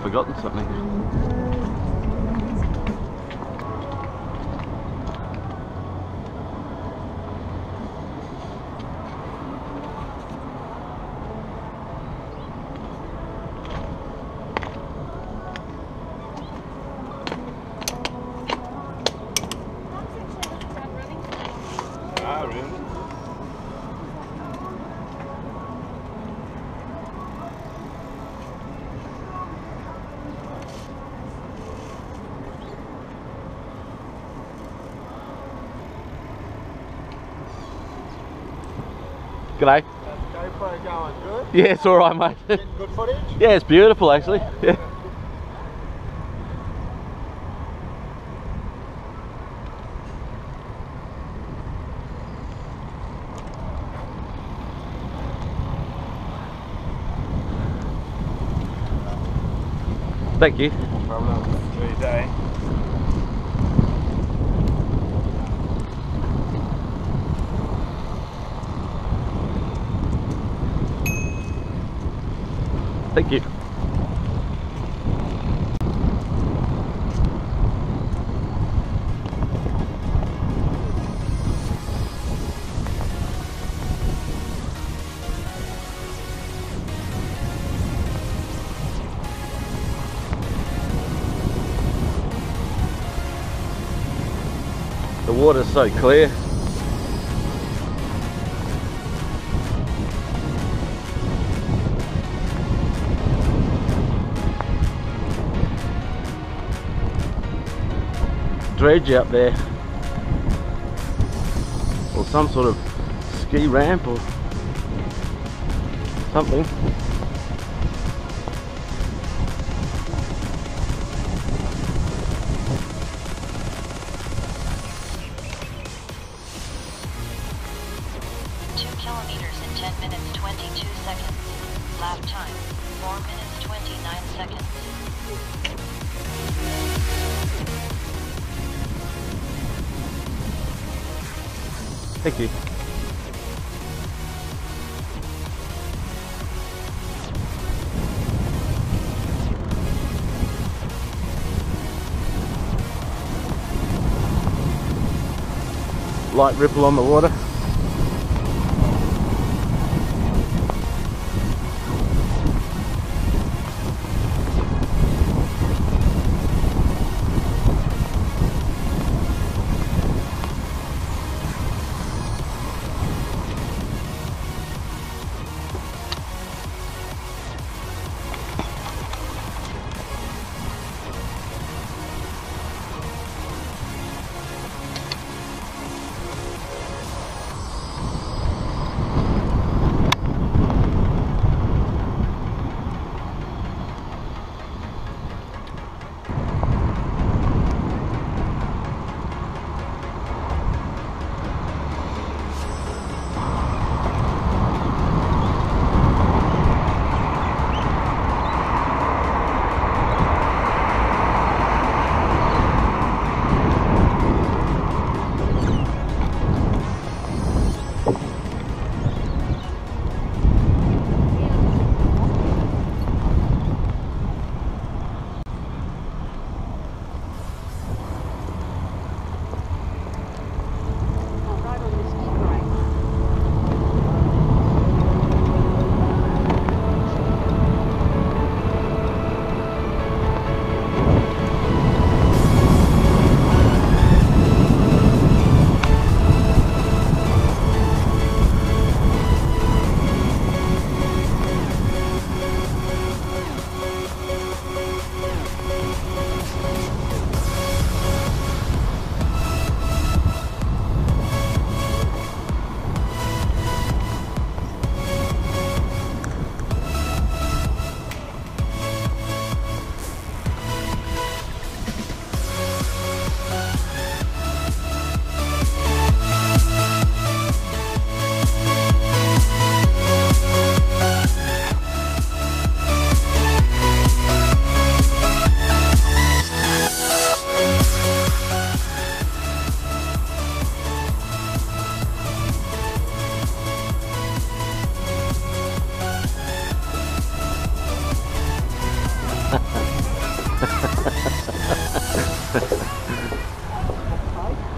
forgotten something. Ah, really? G'day. GoPro going good? Yeah, it's alright, mate. Getting good footage? Yeah, it's beautiful actually. Yeah. Thank you. No problem. Enjoy your day. Thank you. The water's so clear. Dredge out there, or some sort of ski ramp or something. Kilometers in 10 minutes 22 seconds. Lap time 4 minutes 29 seconds. Thank you. Light ripple on the water.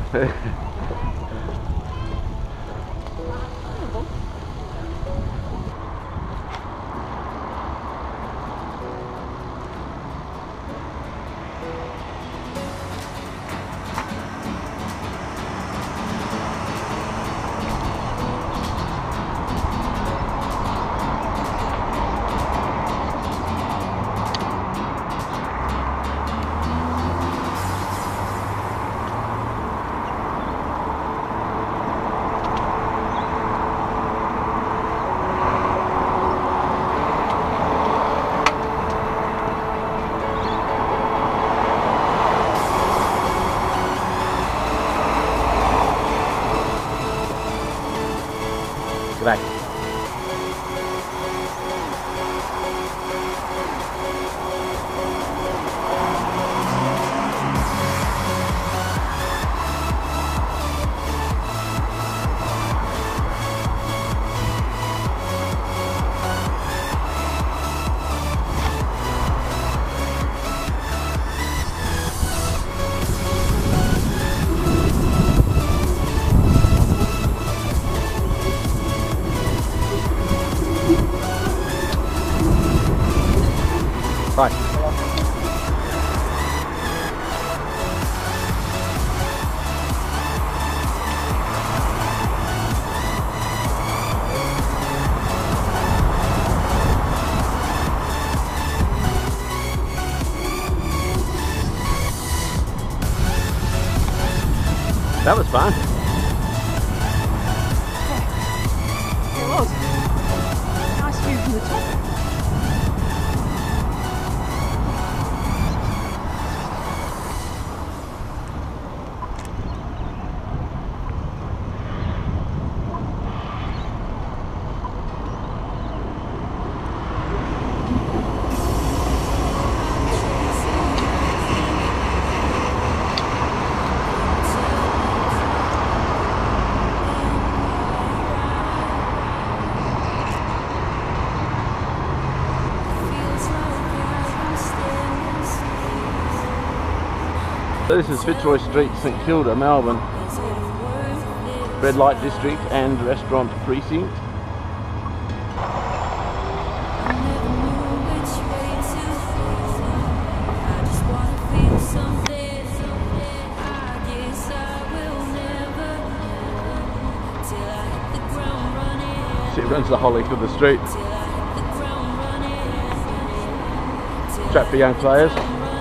G'day. Bye. That was fun. It was. Nice view from the top. So this is Fitzroy Street, St Kilda, Melbourne. Red light district and restaurant precinct. She runs the whole length of the street. Track for young players.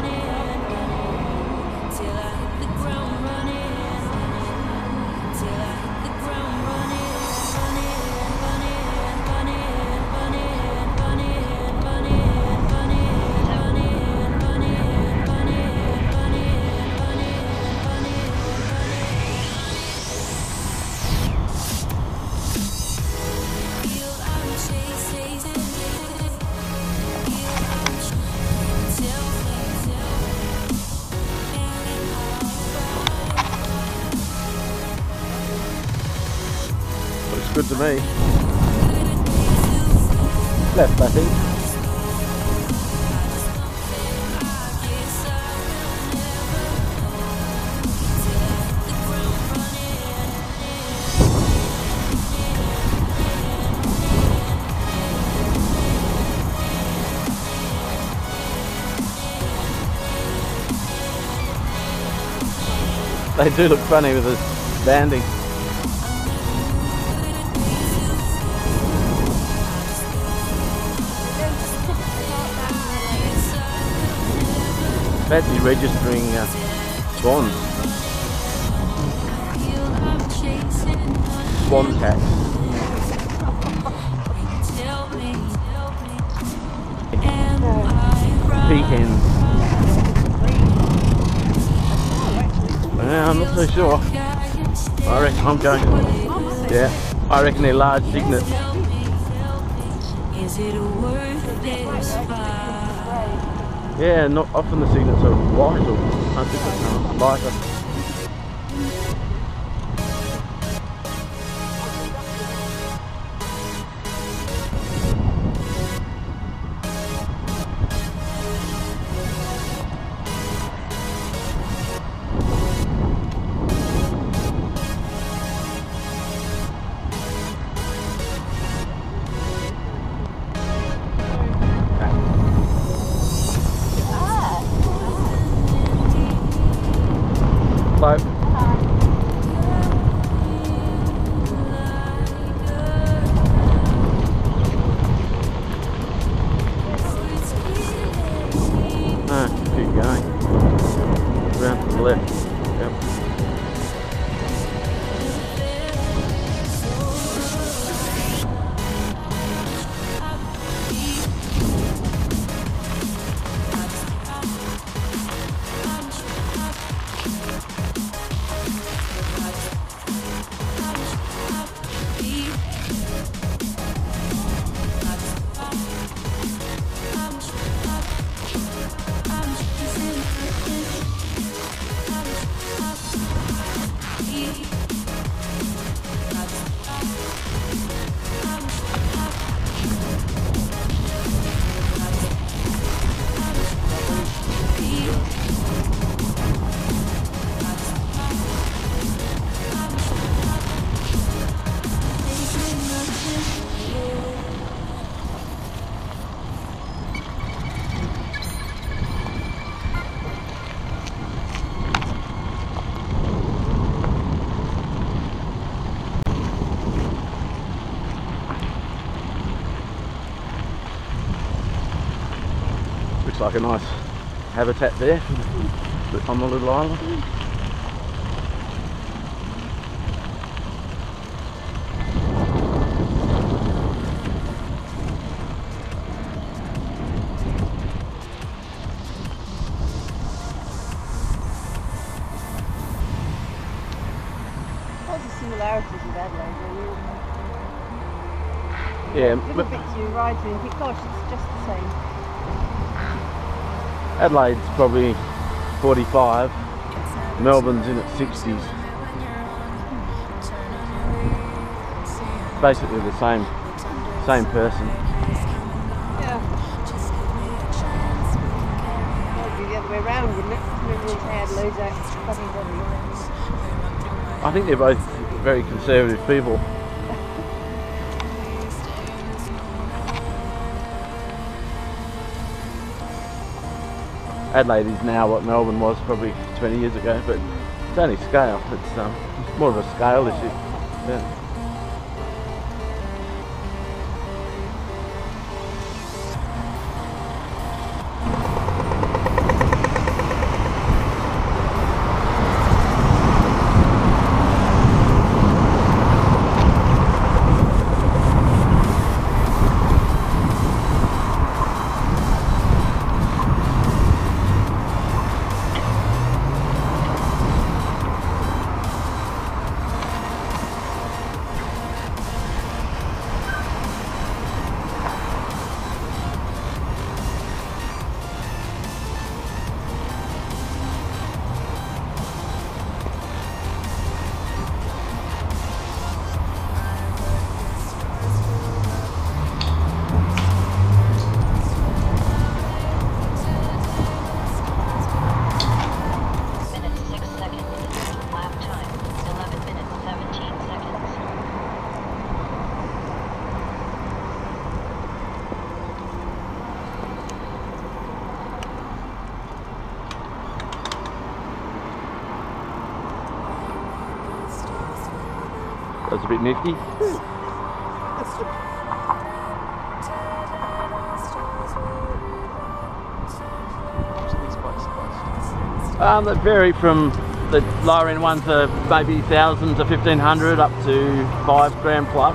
Looks good to me. Left, I think. They do look funny with the banding. Fancy registering swans. Swan tax. Peahens. I'm not so sure. I reckon I'm going. Yeah, I reckon they're large cygnets. Yeah, not often the cygnets are white or different, lighter. Hello. Keep going. Round to the left. Yep. Looks like a nice habitat there on the little island. Lots of similarities with Adelaide, really. Yeah, Little bits you ride through and think, gosh, it's just the same. Adelaide's probably 45, Melbourne's in its 60s. Basically the same person. Yeah. Well, it'd be the other way around, wouldn't it? Everyone's had loads of fuzzy. I think they're both very conservative people. Adelaide is now what Melbourne was probably 20 years ago, but it's only scale. It's more of a scale issue. Yeah. That's a bit nifty. That vary from the lower end ones are maybe 1,000 to 1,500 up to 5 grand plus.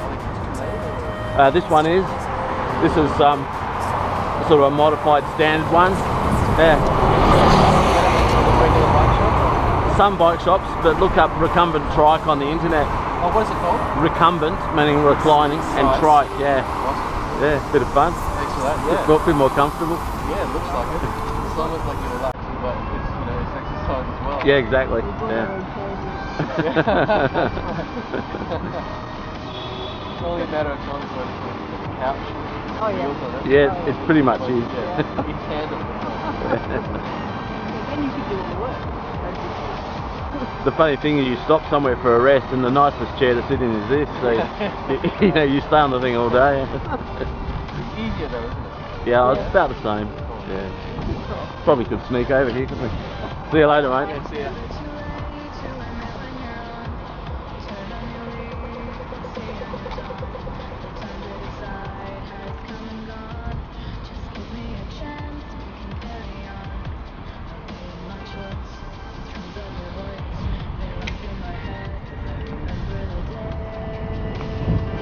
This one is. This is sort of a modified standard one. Yeah. Some bike shops, but look up Recumbent Trike on the internet. Oh, what is it called? Recumbent, meaning reclining, and trike, yeah. Yeah, bit of fun. Thanks for that, yeah. A bit more comfortable. Yeah, it looks like it. It's almost like you're relaxing, but it's, you know, it's exercise as well. Yeah, exactly. Yeah. It's only a matter of time before it's the couch. Oh, yeah. Yeah, it's pretty much is. Yeah, in tandem. Then you could do all the work. The funny thing is you stop somewhere for a rest and the nicest chair to sit in is this, so you know, you stay on the thing all day. It's easier though, isn't it? Yeah, it's about the same. Yeah. Probably could sneak over here, couldn't we? See you later, mate. Yeah, see ya.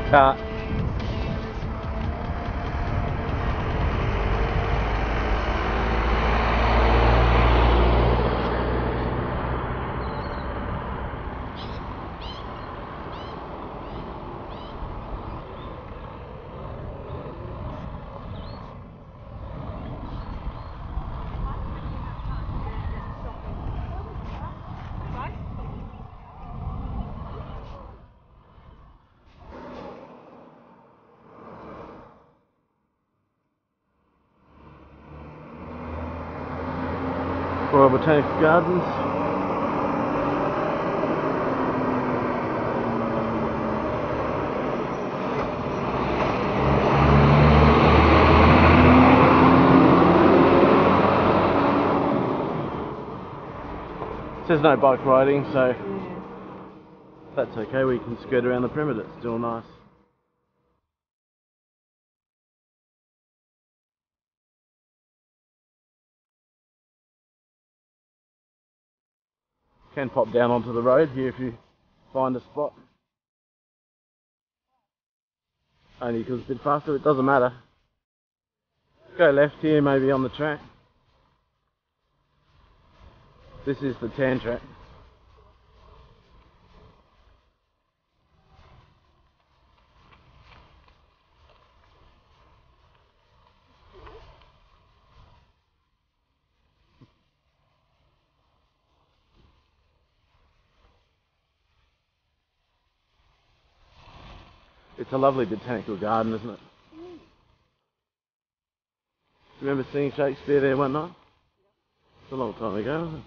Royal Botanical Gardens. It says no bike riding, so that's okay, we can skirt around the perimeter, it's still nice. Can pop down onto the road here if you find a spot. Only because it's a bit faster, it doesn't matter. Go left here, maybe on the track. This is the tan track. It's a lovely botanical garden, isn't it? Remember seeing Shakespeare there one night? It's a long time ago, isn't it?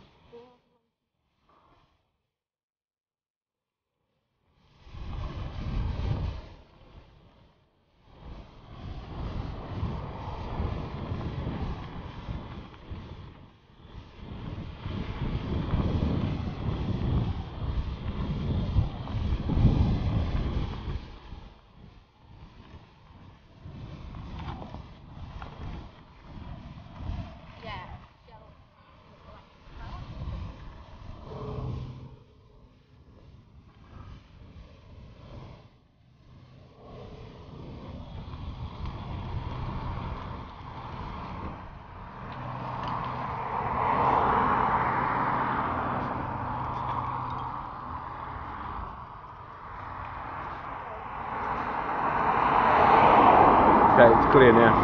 Okay, it's clear now.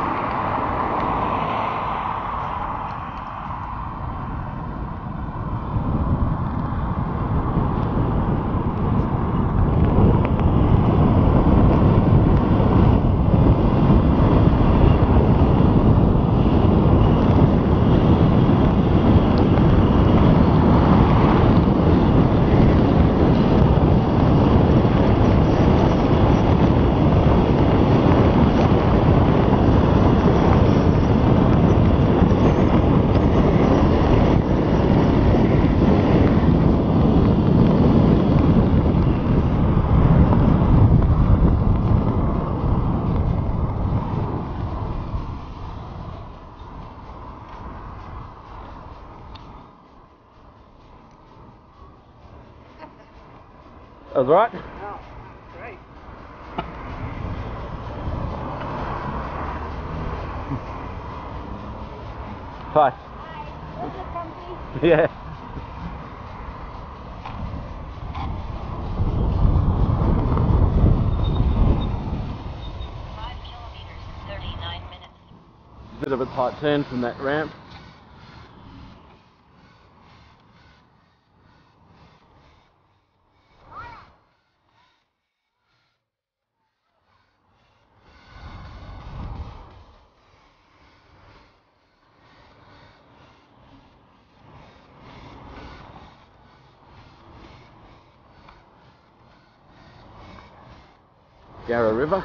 That was right. Oh, great. Hi. Yeah. 5 kilometers, 39 minutes. Bit of a tight turn from that ramp. Yarra River.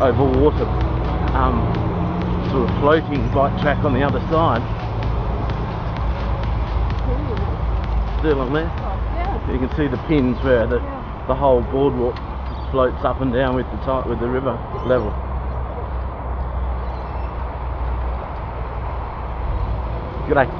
over water, sort of floating bike track on the other side. Still on there. Yeah. You can see the pins where the whole boardwalk floats up and down with the river level. G'day.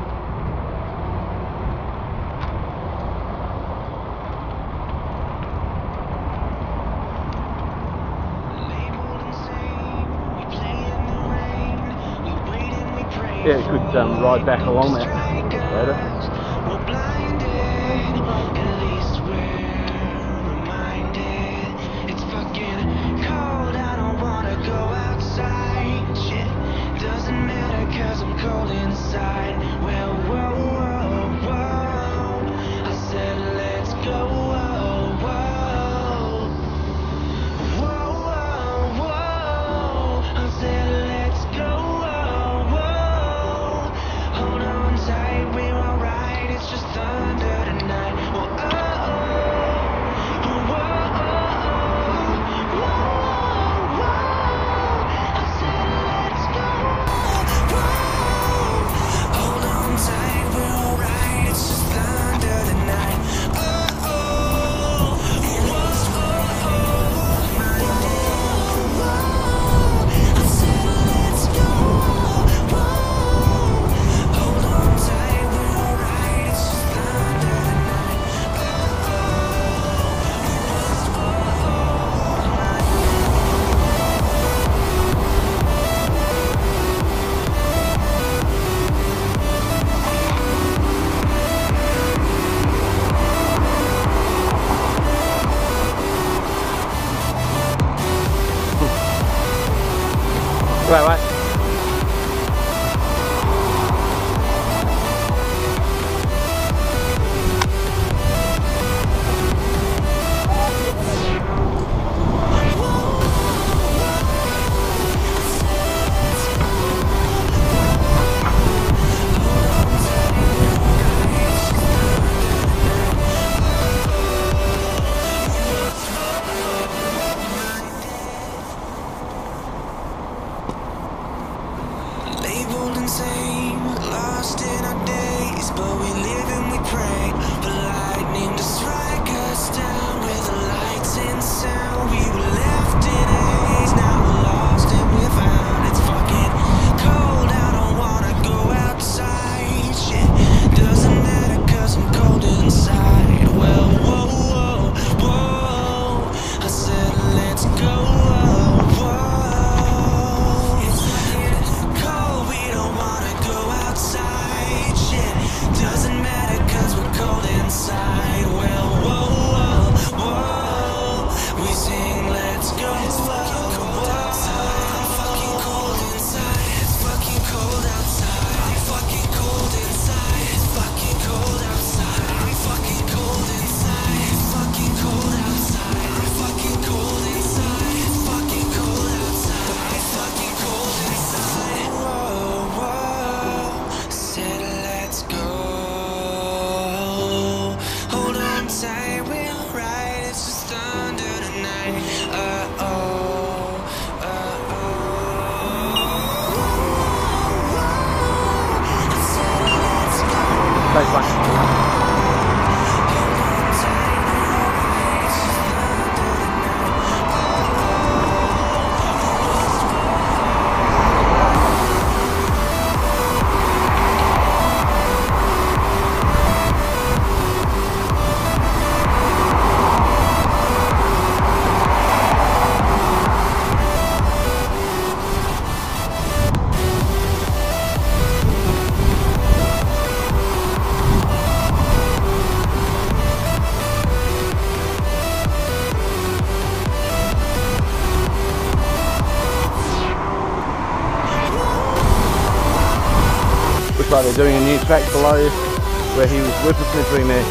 Yeah, you could ride back along that later. Right. Lost in our days, but we live and we pray for lightning to strike us down with the lights and sound. We were left in a haze, now we're lost and we're found. It's fucking cold, I don't wanna go outside. Shit, doesn't matter 'cause I'm cold inside. Well, whoa, whoa, whoa, I said let's go. Thanks, bye. Looks like they're doing a new track below where he was whippersnippering there.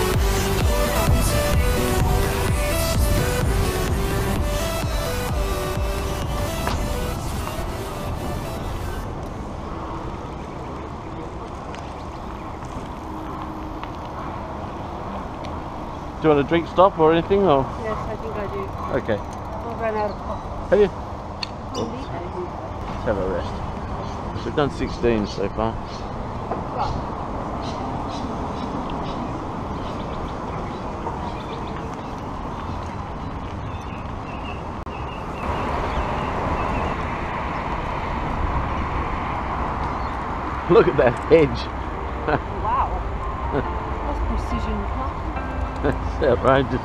Do you want a drink stop or anything? Or? Yes, I think I do. Okay. I've run out of coffee. Have you? Let's have a rest. We've done 16 so far. Look at that hedge. Wow. That's precision cut. That's outrageous.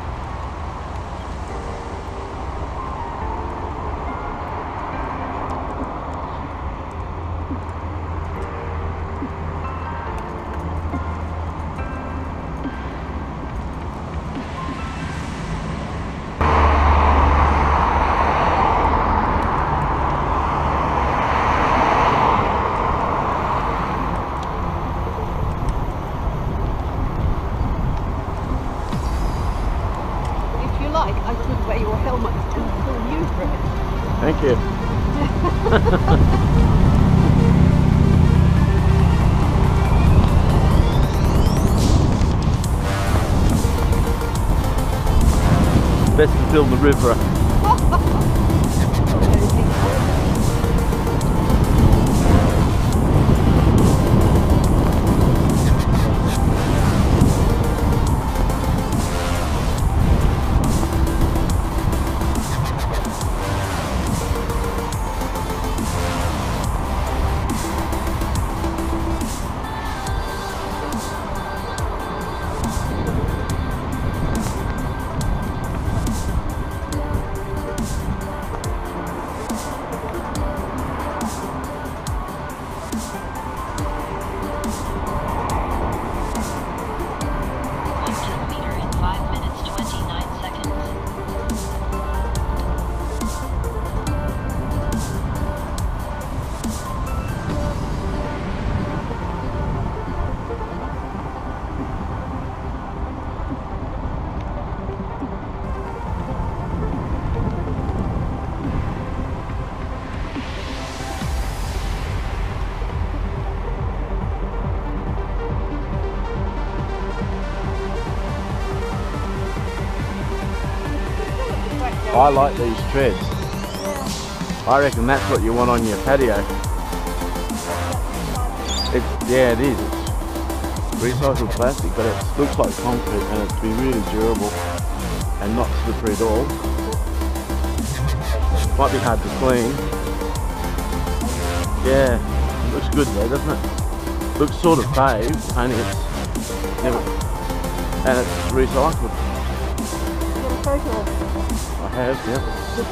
I could wear your helmet and film you for it. Thank you. Best to film the river. I like these treads. I reckon that's what you want on your patio. Yeah, it is. It's recycled plastic, but it looks like concrete and it's to be really durable and not slippery at all. Might be hard to clean. Yeah, it looks good though, doesn't it? Looks sort of paved, only it's never, and it's recycled. I have, yeah.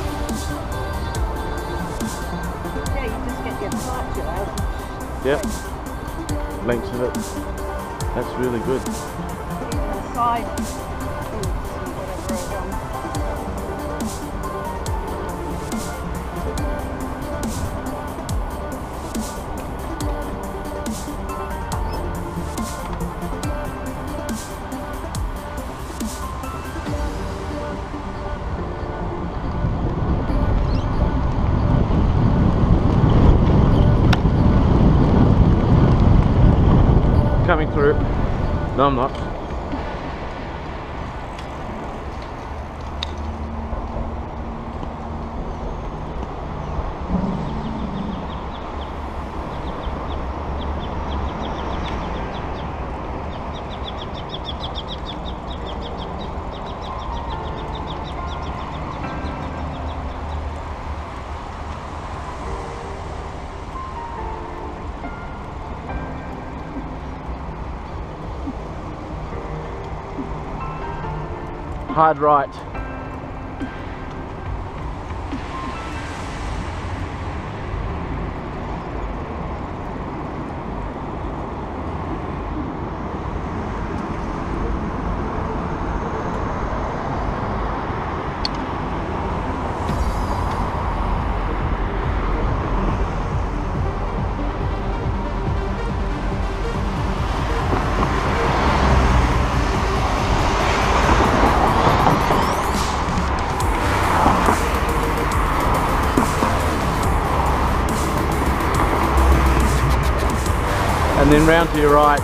Yeah, you just get your departure out. Yep. Lengths of it. That's really good. Even the side boots and whatever are done. Coming through. No, I'm not. Hard right. And then round to your right.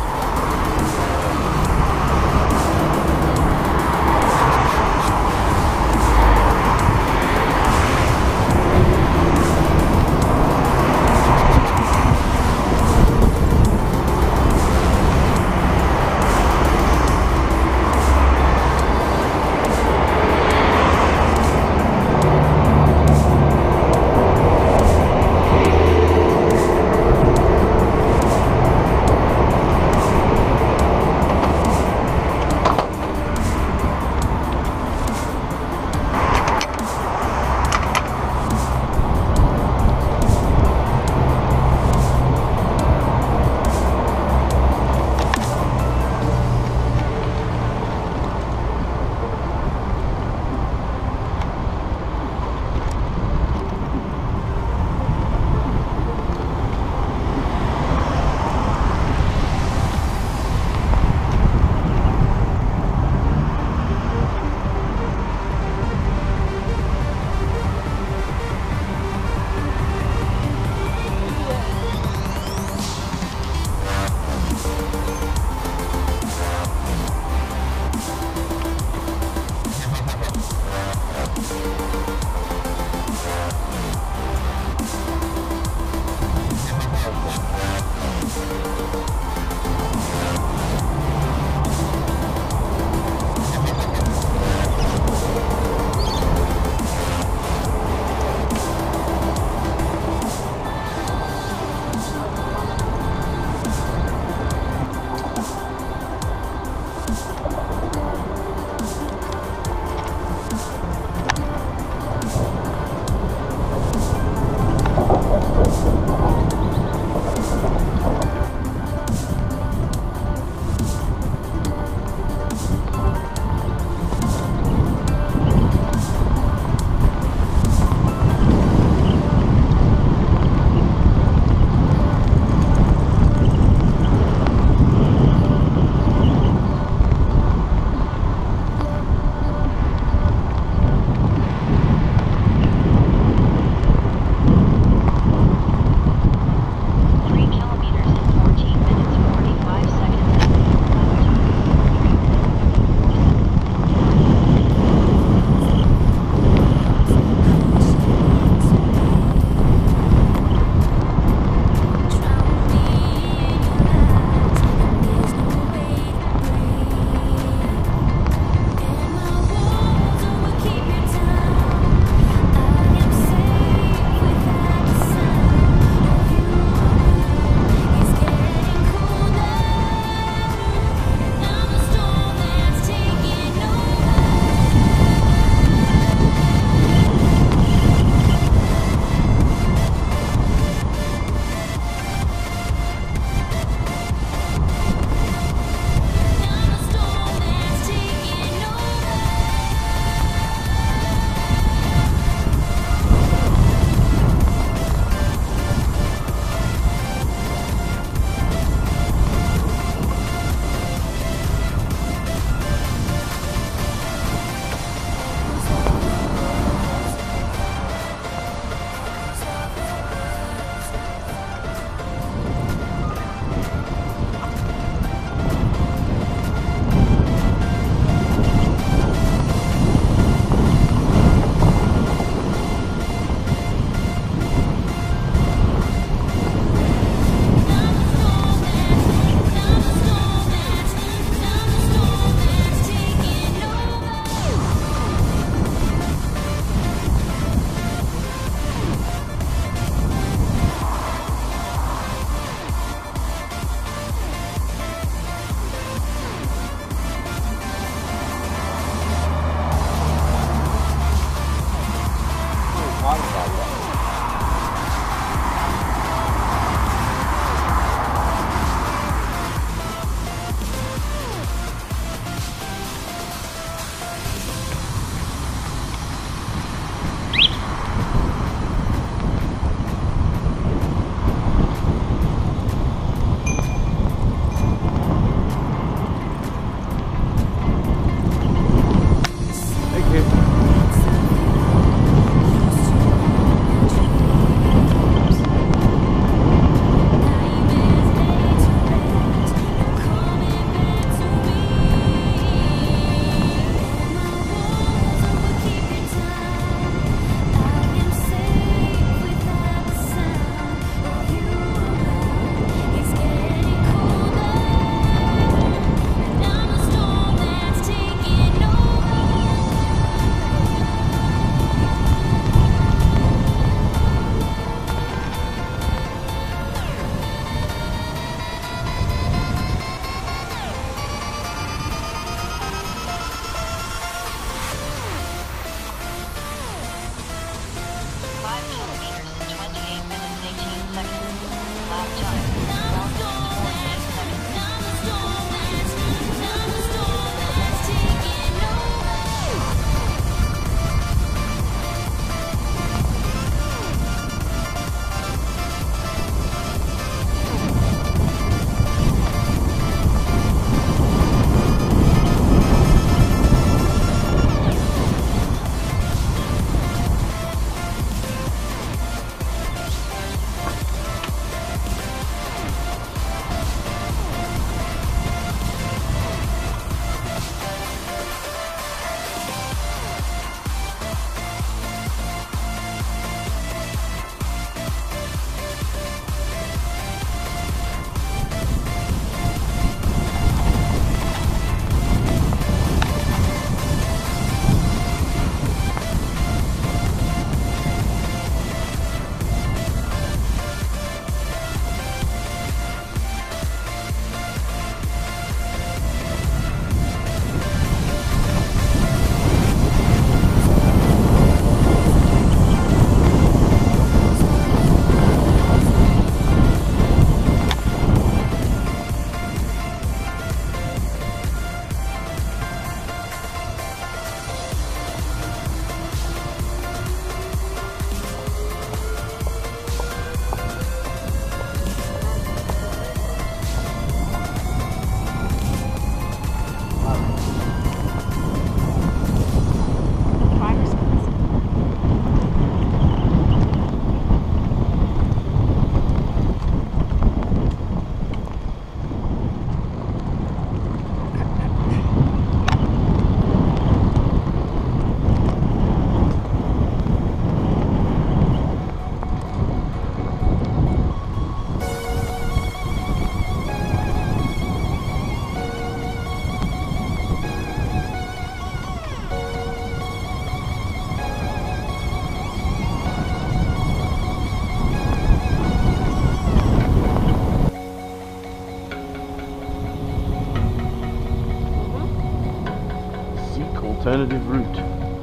alternative route.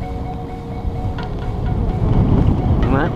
And that.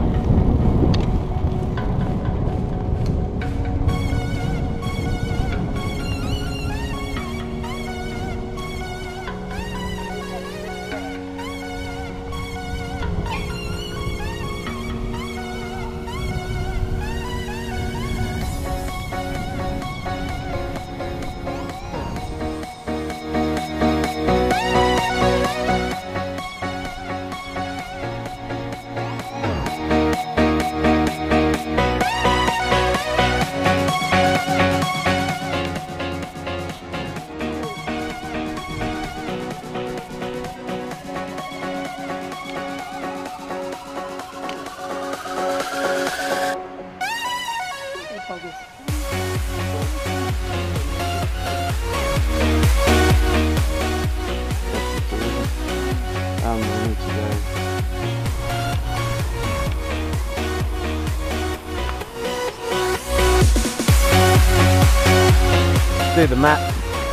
See the map.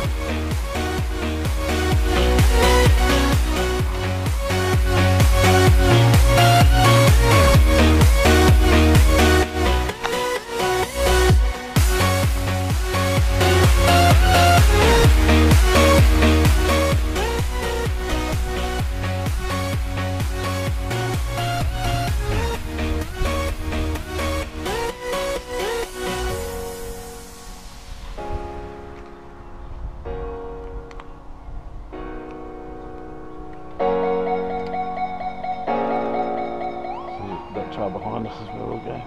That trail behind us is where we'll go.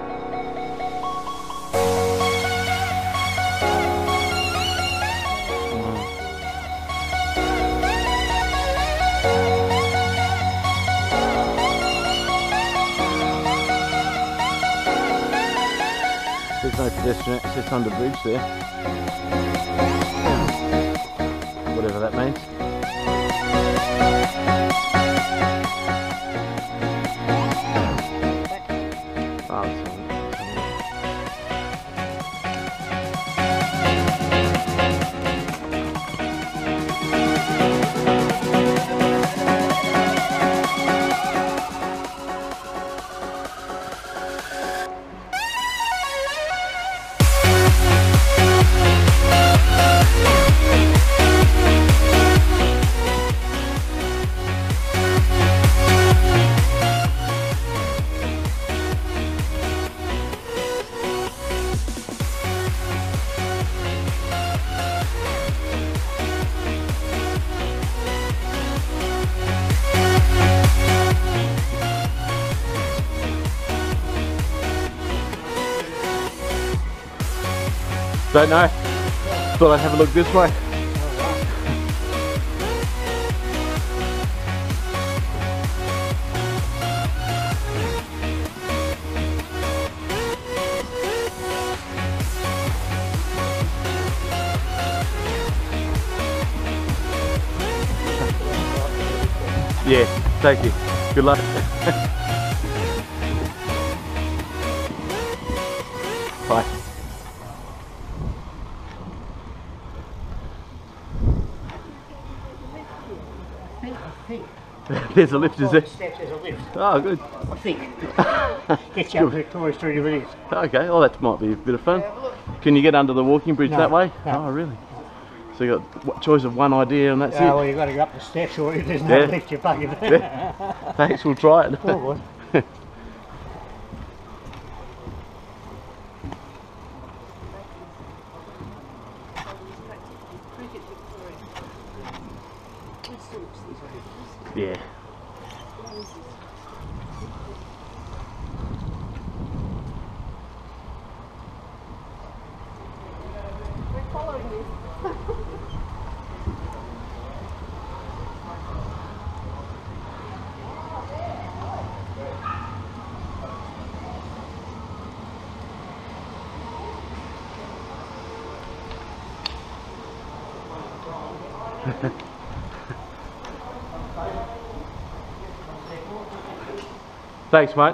There's no pedestrian access under bridge there. Whatever that means. Don't know. Thought I'd have a look this way. Yeah, thank you. Good luck. Bye. There's a lift, is there? Steps, there's a lift. Oh, good. I think. Gets you up to Victoria Street if it is. Okay, well that might be a bit of fun. Can you get under the walking bridge No, that way? no. Oh, really? So you got choice of one idea and that's it? Well, you've got to go up the steps or if there's no lift, you're buggered. Yeah. Thanks, we'll try it. Oh, boy. Yeah. Thanks, mate.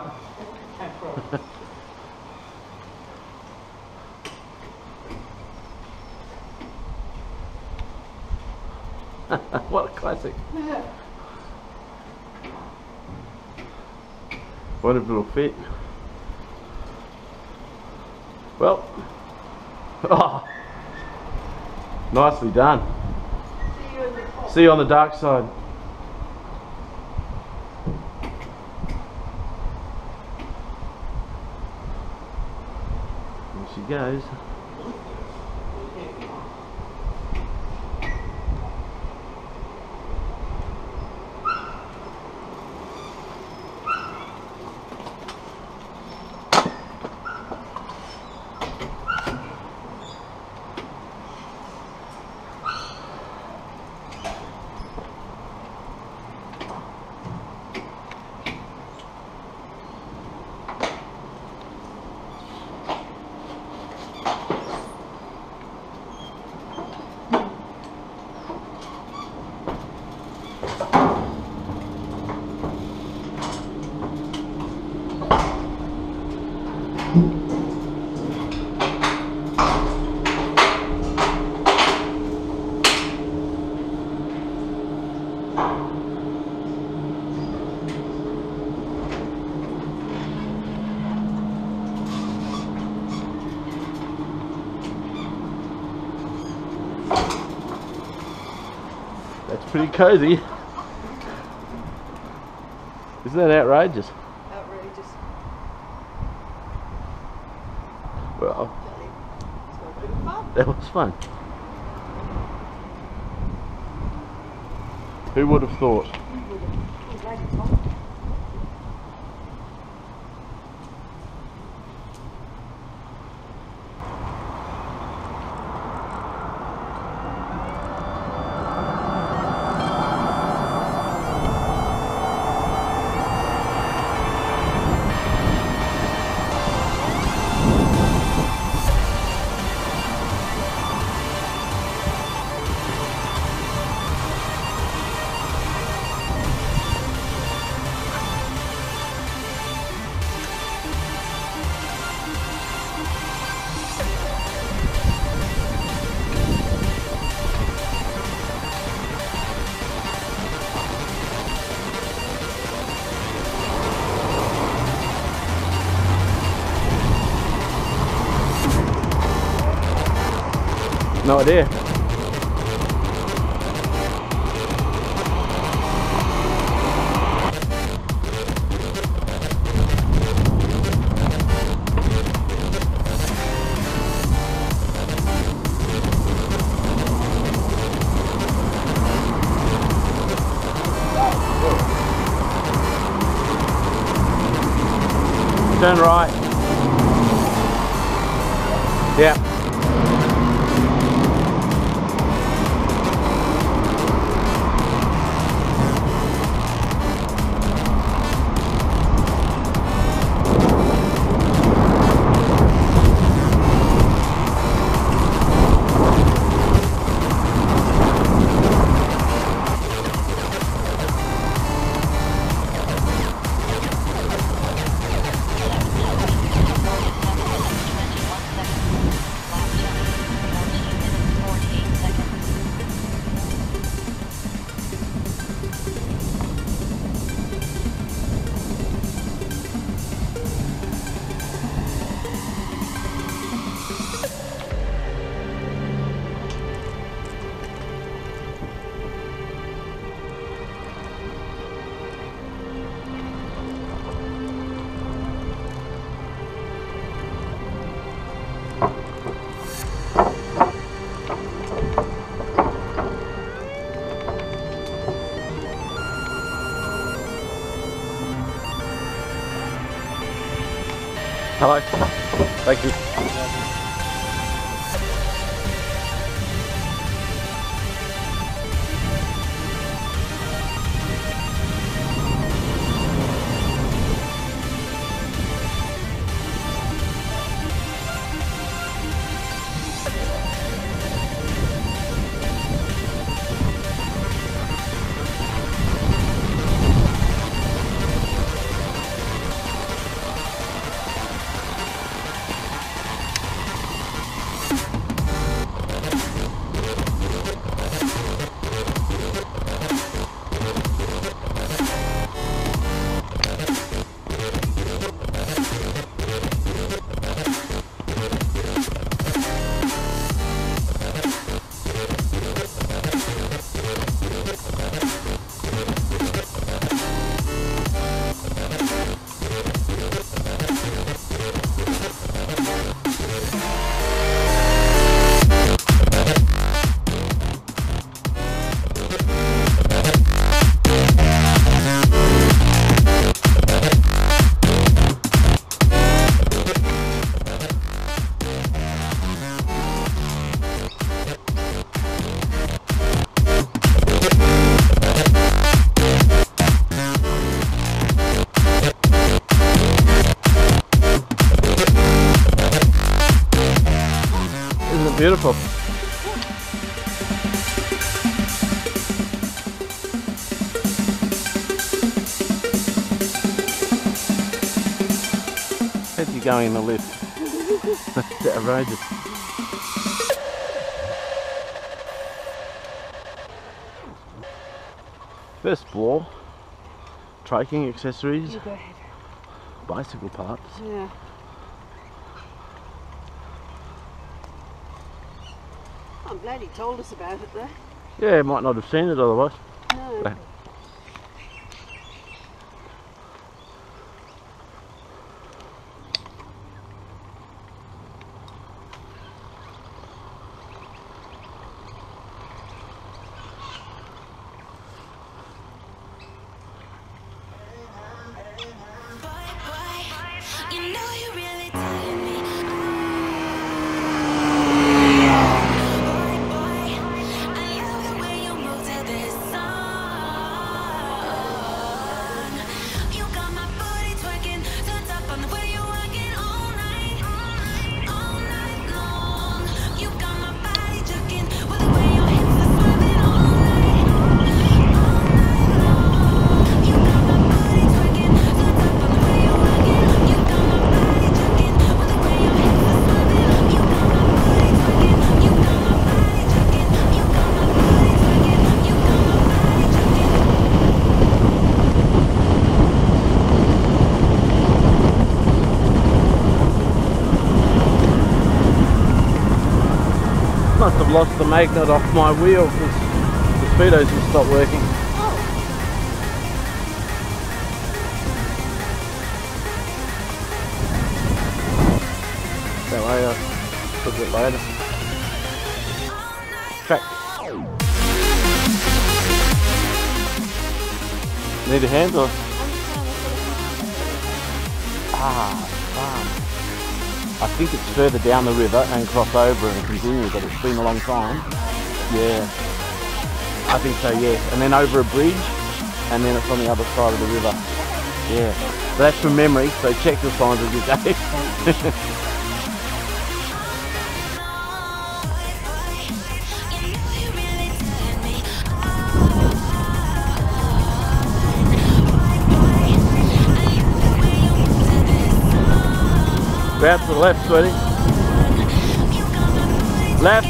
What a classic. Wonder if it'll fit. Well, oh, nicely done. See you on the dark side. There she goes. That's pretty cozy. Isn't that outrageous? Outrageous. Well, It's got a bit of fun. that was fun. Who would have thought? I'm glad you told me. No idea. Turn right. Yeah. Hello. Thank you. Beautiful. How's you going in the lift? That's outrageous. First floor, triking accessories, You go ahead. bicycle parts. Yeah. I'm glad he told us about it though. Yeah, might not have seen it otherwise. No. But You know you really tired me. Boy, boy, I love the way you move to this song. You got my body twerking, turned up on the way you working all night long. You got my body jerking, with the way your hips are swerving all night long. You got my body twerking, turned up on the way you working. You got my body jerking, with the way your hips are swerving. You got my body twerking, you got my body jerking, you got my body twerking, you got my body jerking. must have lost the magnet off my wheel because the speedos have stopped working. That way I'll look at it later. Track. Need a hand or? Farm. I think it's further down the river and cross over and continue, but it's been a long time. Yeah. I think so, yes. And then over a bridge, and then it's on the other side of the river. Yeah. But that's from memory, so check your signs as you go. Grab to the left, sweetie. Left.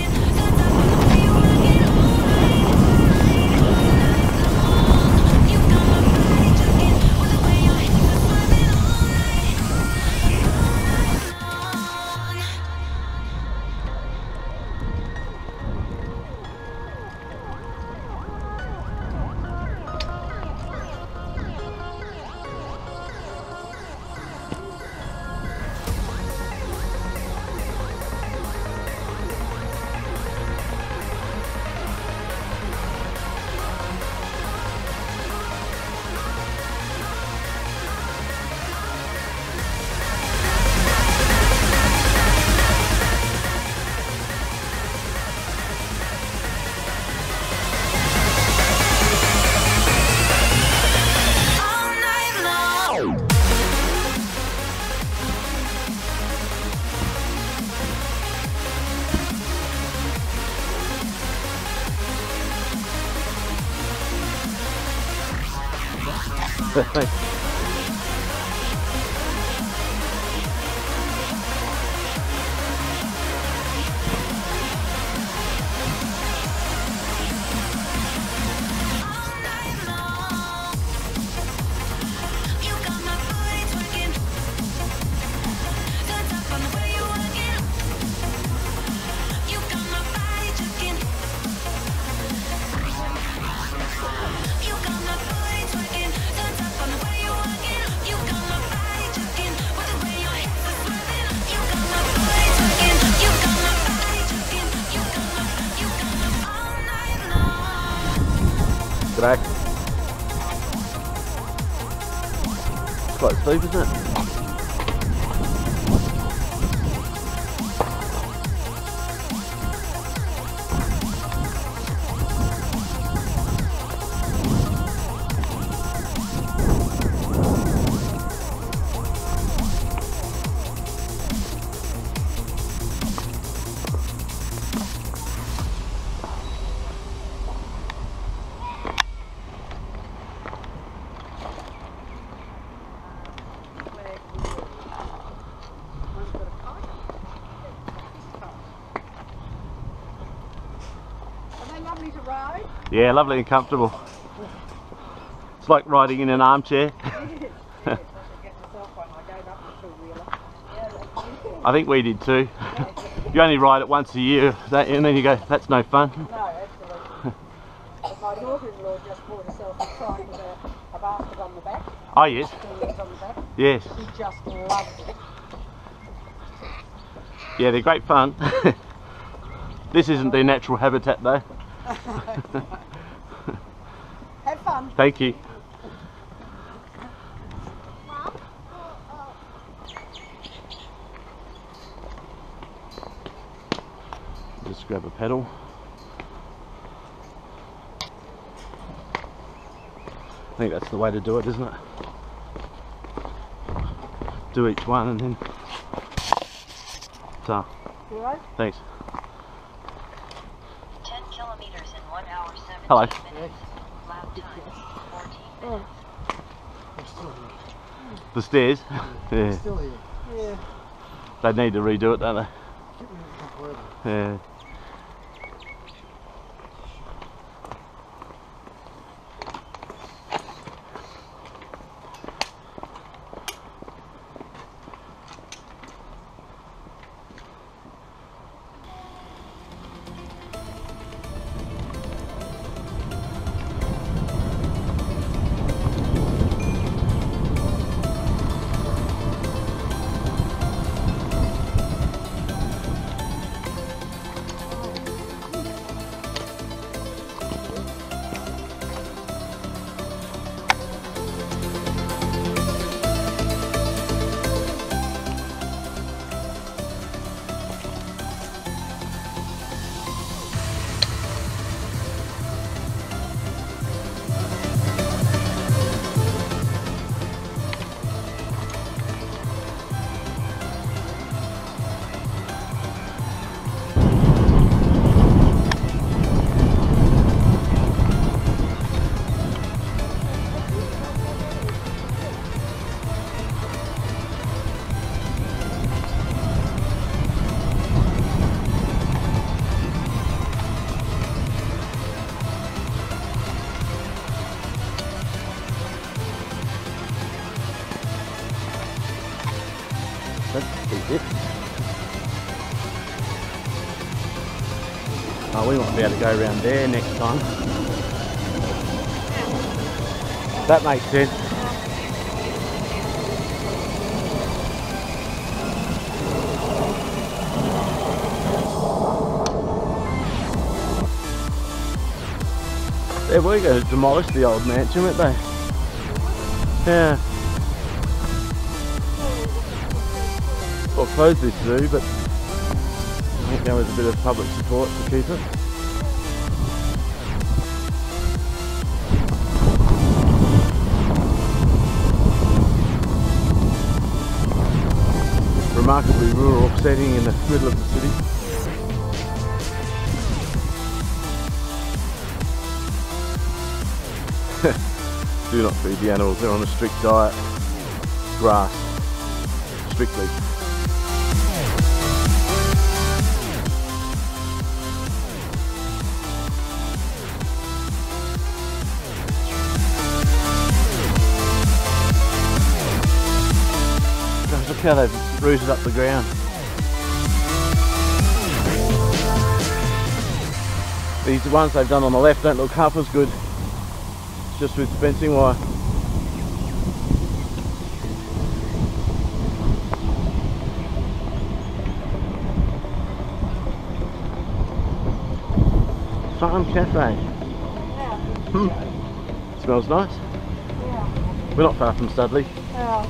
Thanks. G'day. It's quite steep, isn't it? ride? Yeah, lovely and comfortable. It's like riding in an armchair. I think we did too. You only ride it once a year, and then you go, that's no fun. No, absolutely. But my daughter-in-law just bought herself a trike with a basket on the back. Oh yes. Wheels on the back. Yes. She just loves it. Yeah, they're great fun. This isn't their natural habitat though. Have fun. Thank you. Just grab a pedal. I think that's the way to do it, isn't it? Do each one and then... So, Right. thanks. 10 kilometers in 1 hour 17 Hello. minutes. Lap time 14 minutes. The stairs? Yeah. Still here. Yeah. They need to redo it, don't they? Yeah. That's it. Oh, we might be able to go around there next time. That makes sense. They were going to demolish the old mansion, weren't they? Yeah. Well, close this zoo, but I think there was a bit of public support to keep it. Remarkably rural setting in the middle of the city. Do not feed the animals, they're on a strict diet. Grass, strictly. Gosh, look how they've rooted up the ground. These ones they've done on the left don't look half as good. Just with fencing wire. Farm Cafe. Yeah. Smells nice. Yeah. We're not far from Studley. Yeah.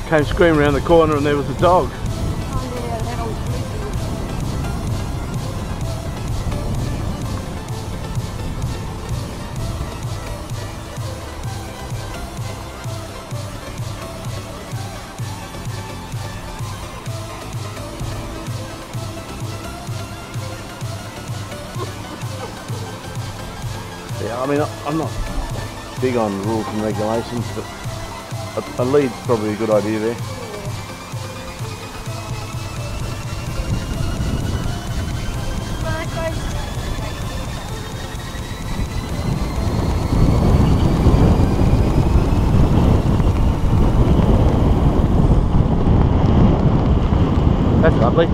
Came screaming around the corner and there was a dog. Yeah, I mean, I'm not big on rules and regulations, but a lead's probably a good idea there. That's lovely.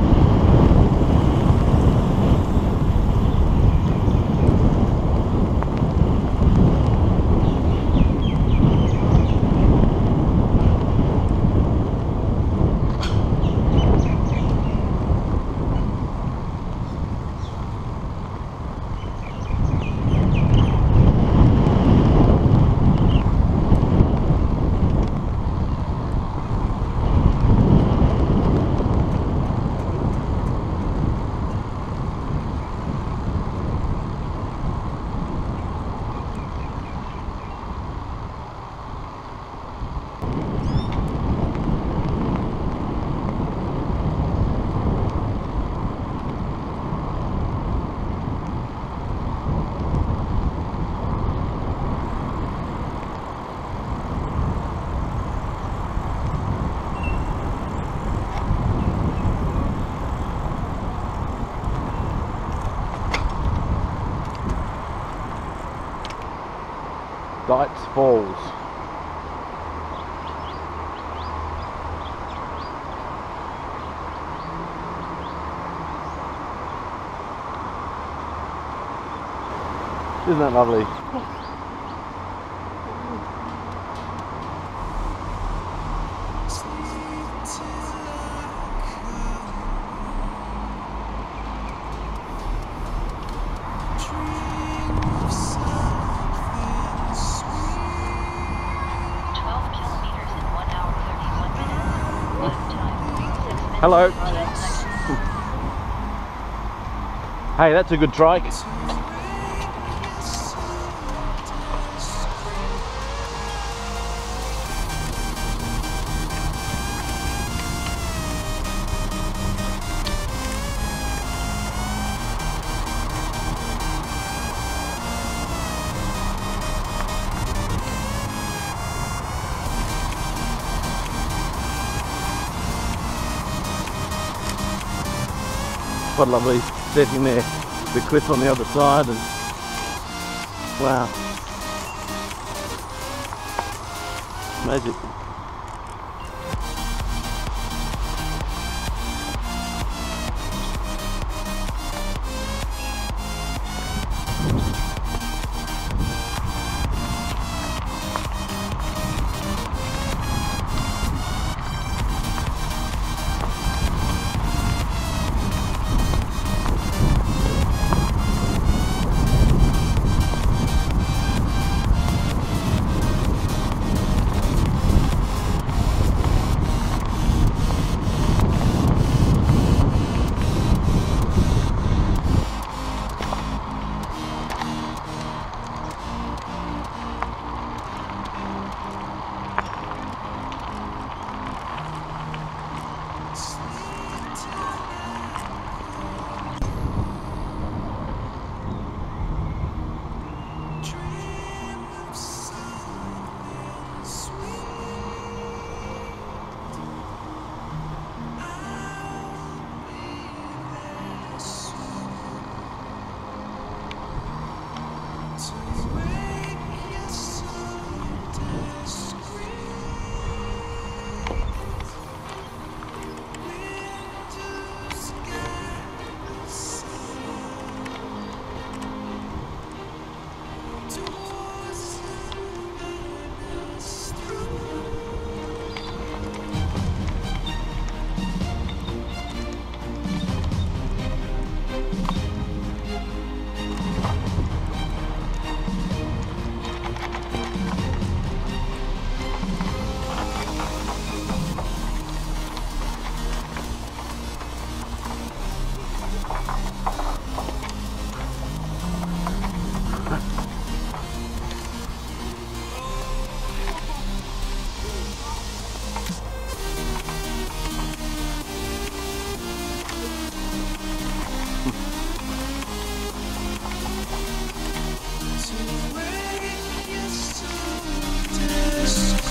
Dights Falls. Isn't that lovely? Hello. Hey, that's a good trike. What a lovely setting there. The cliff on the other side, and wow, magic.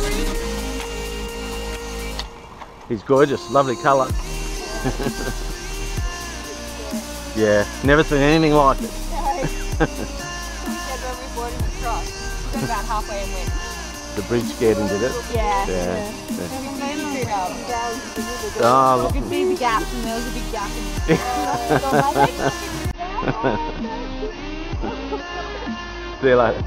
He's gorgeous, lovely colour. Yeah, never seen anything like it. About halfway and went. The bridge scared him, did it? Yeah. Yeah. You Oh, could see the gaps and there was a big gap in see you later.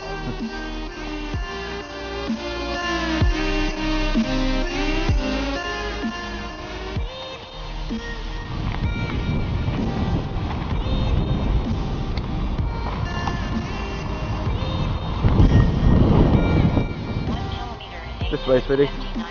This way, sweetie.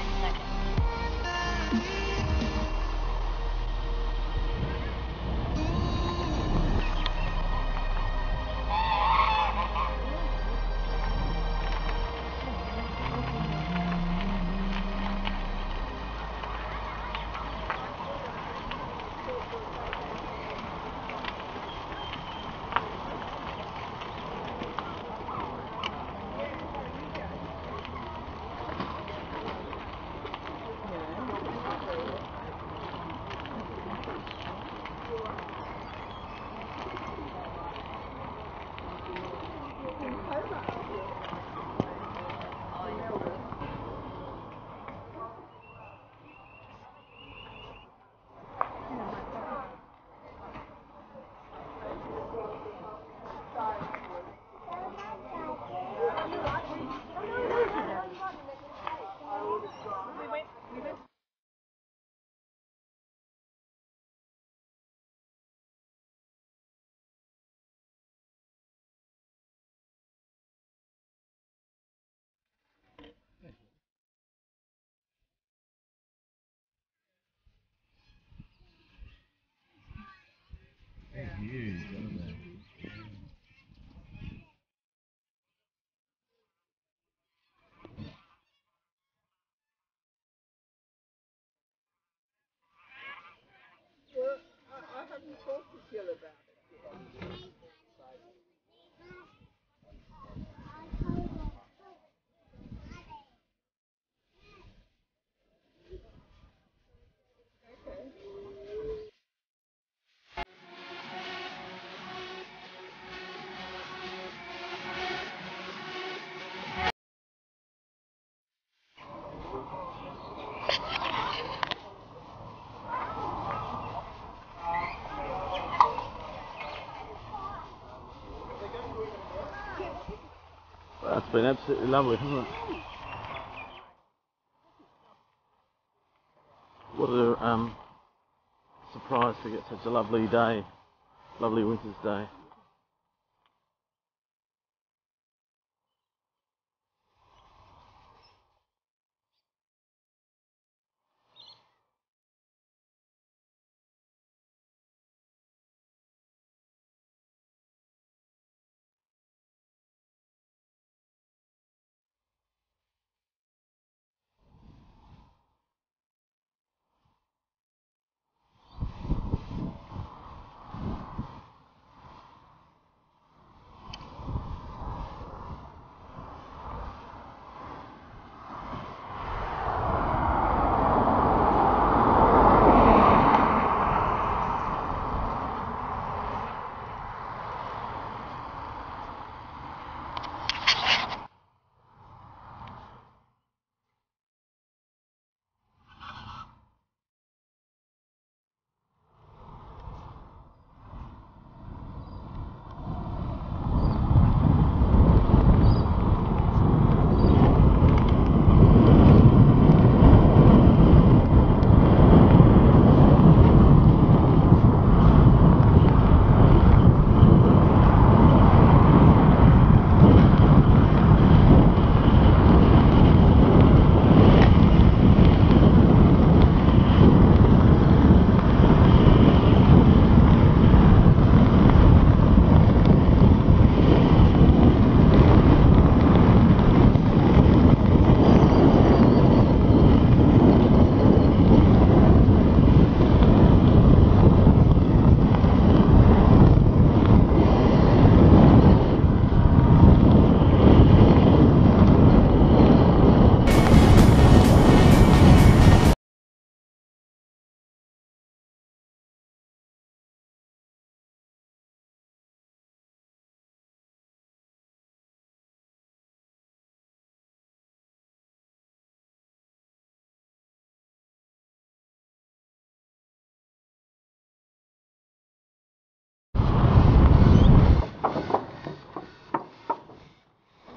That's been absolutely lovely, hasn't it? What a surprise to get such a lovely day, lovely winter's day.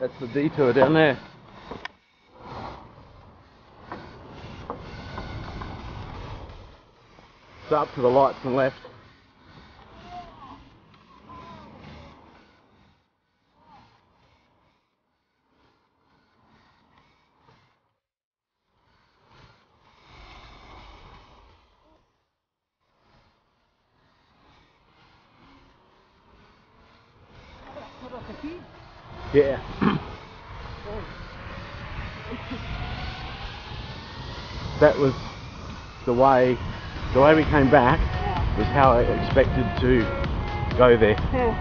That's the detour down there. So up to the lights and left. Yeah. That was the way we came back was how I expected to go there.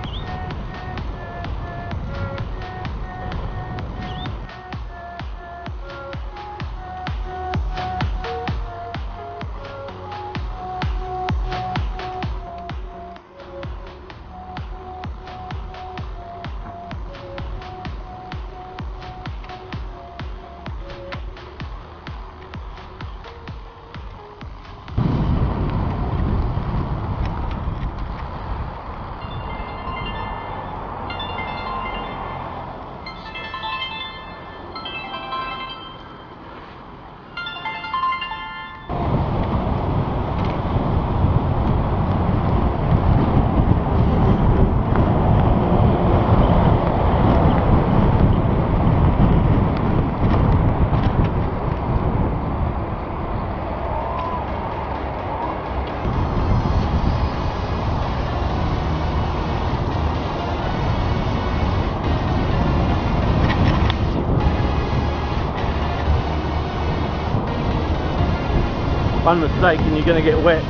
One mistake and you're going to get wet.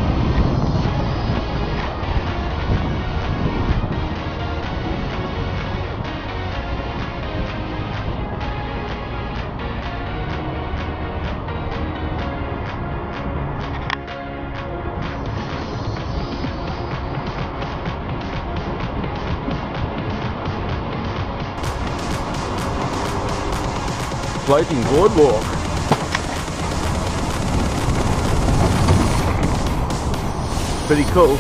Floating boardwalk. Pretty cool.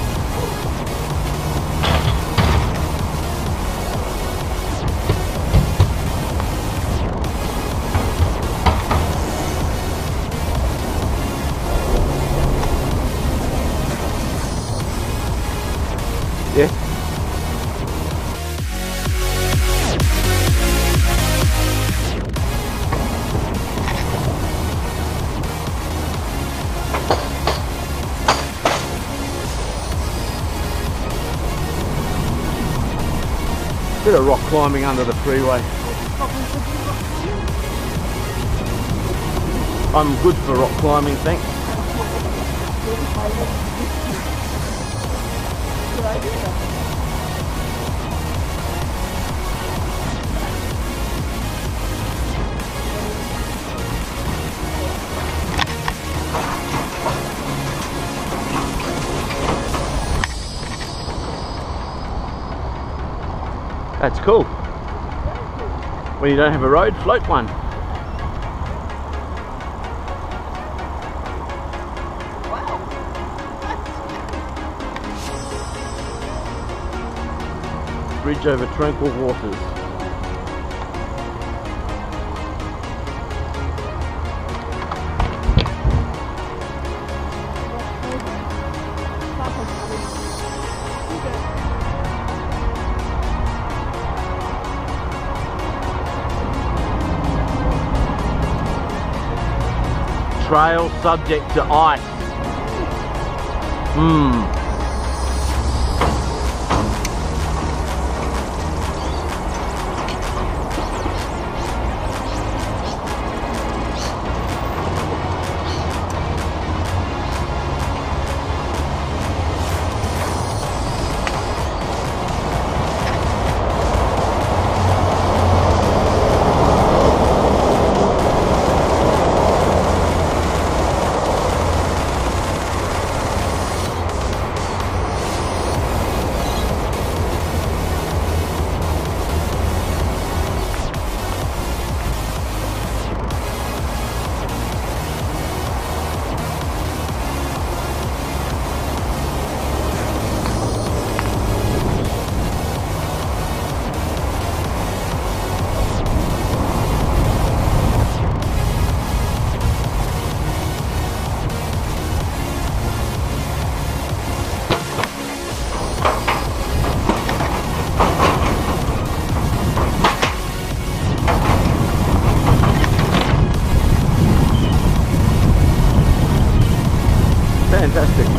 Yeah. Bit of rock climbing under the freeway. I'm good for rock climbing, thanks. That's cool. When you don't have a road, float one. Bridge over tranquil waters. Trail subject to ice. fantastic.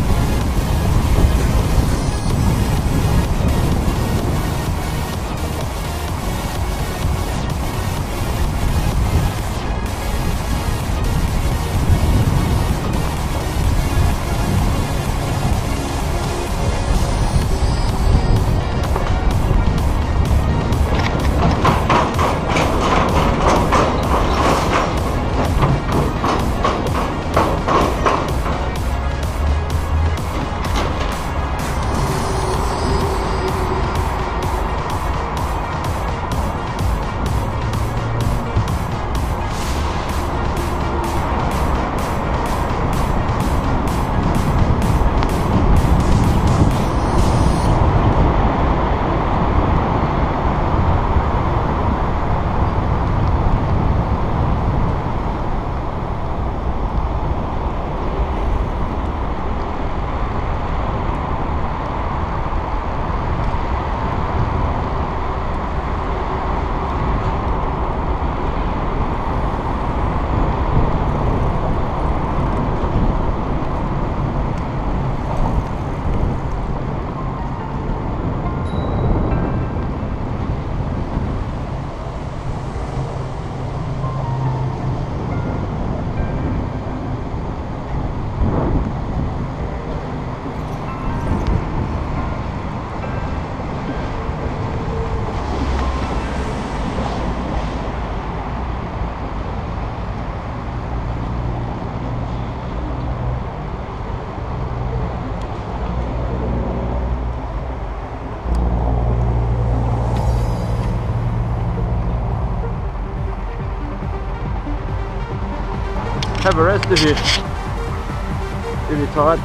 Have a rest if you're tired.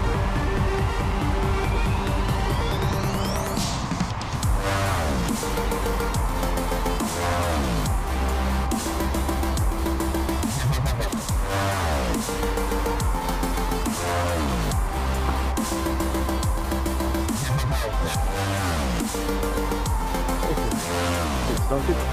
It's not good.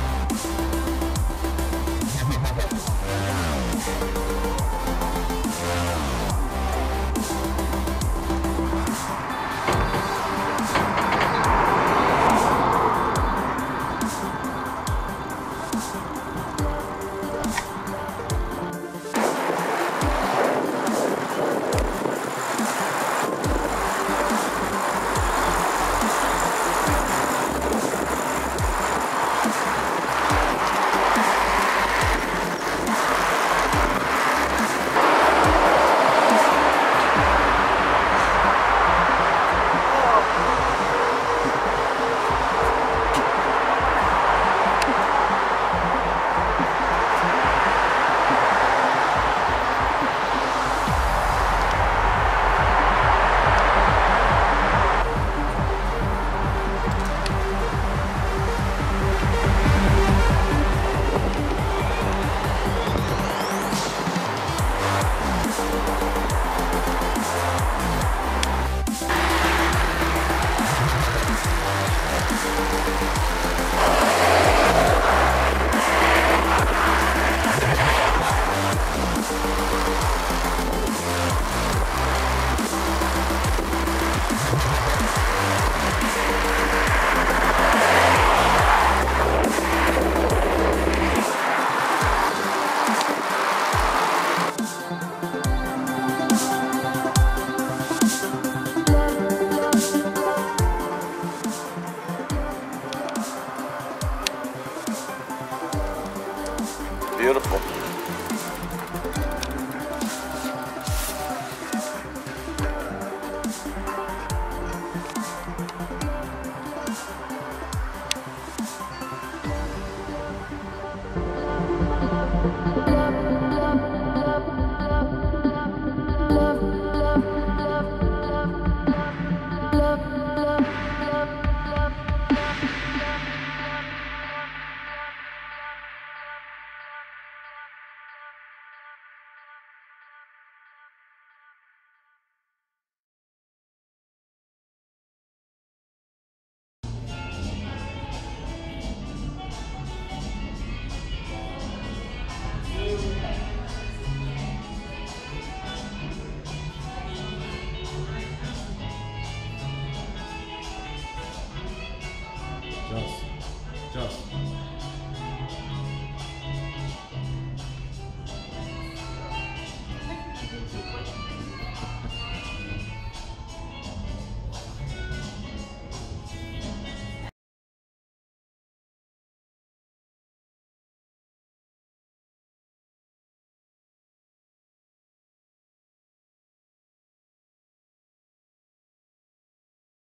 tough.